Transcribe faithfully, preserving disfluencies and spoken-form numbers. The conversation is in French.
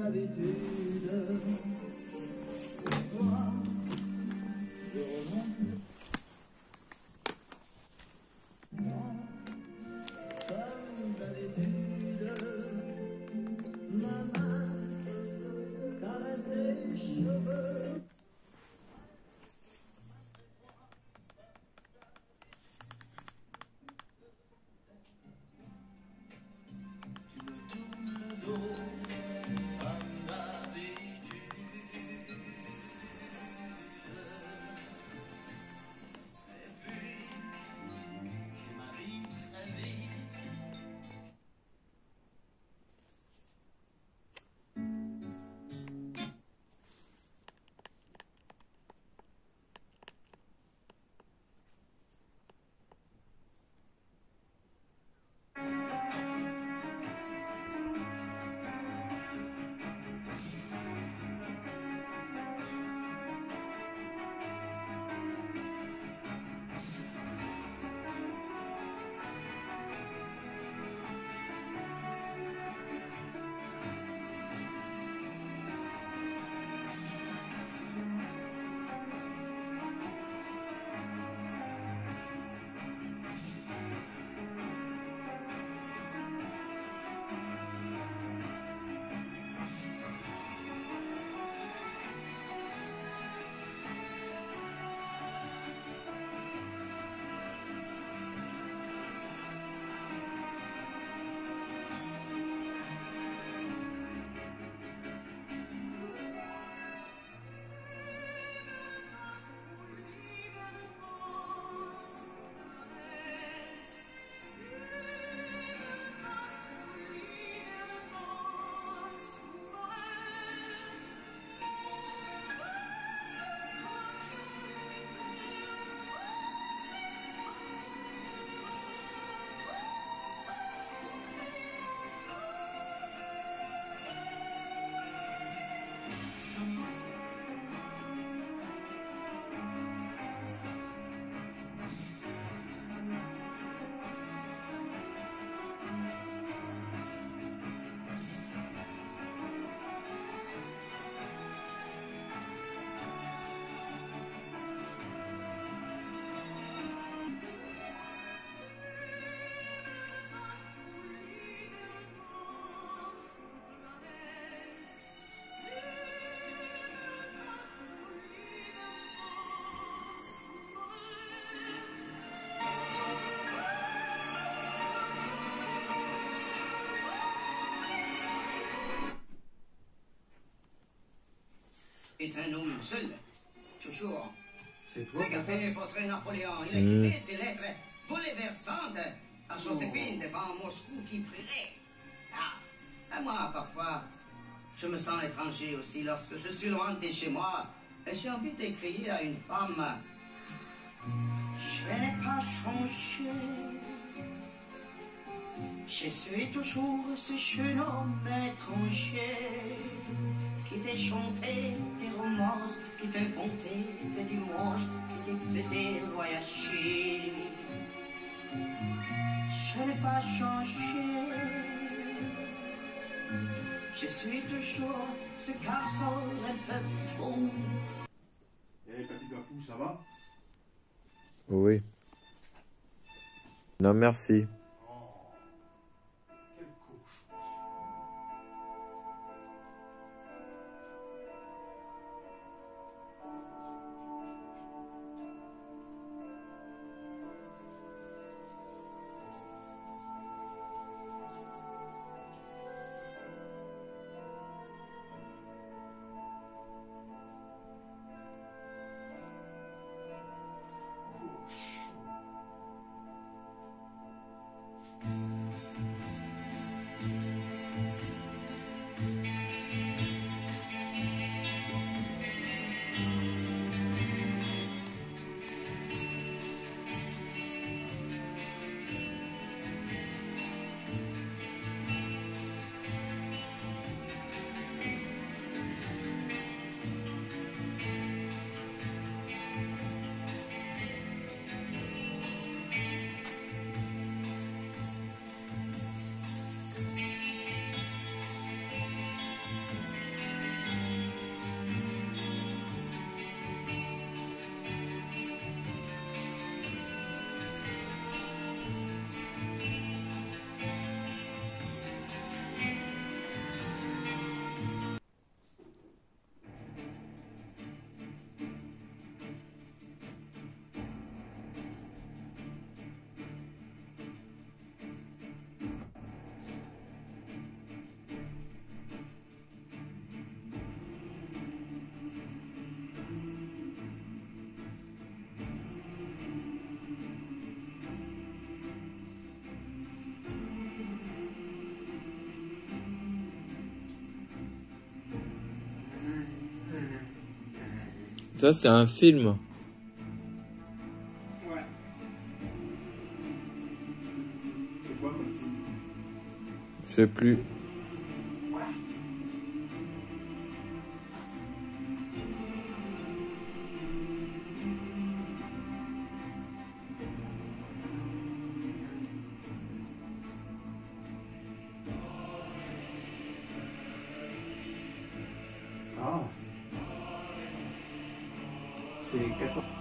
est un homme seul, toujours. C'est toi. Regardez votre Napoléon, il a Mmh. écrit des lettres bouleversantes à Joséphine devant Moscou qui priait. Ah, à moi, parfois, je me sens étranger aussi lorsque je suis loin de chez moi et j'ai envie d'écrire à une femme. Je n'ai pas changé. Je suis toujours ce jeune homme étranger qui t'a chanté des romances, qui t'inventait des dimanches, qui te faisait voyager. Je n'ai pas changé. Je suis toujours ce garçon un peu fou. Eh, hey, Papy Papou, ça va? Oui. Non, merci. Ça, c'est un film. Ouais. C'est quoi comme film? Je sais plus. Ah. C'est quatorze.